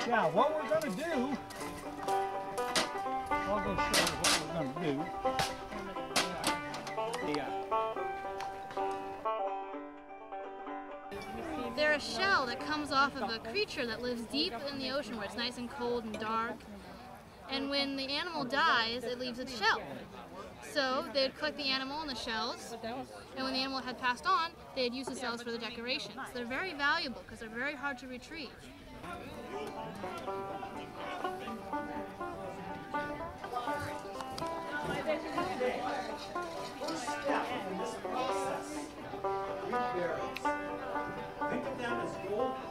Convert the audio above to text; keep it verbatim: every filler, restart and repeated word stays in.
Yeah, what we're going to do, I'll go show you what we're going to do. Yeah. They're a shell that comes off of a creature that lives deep in the ocean where it's nice and cold and dark. And when the animal dies, it leaves its shell. So they'd collect the animal and the shells, and when the animal had passed on, they'd use the shells for the decorations. They're very valuable because they're very hard to retrieve. Think of them as gold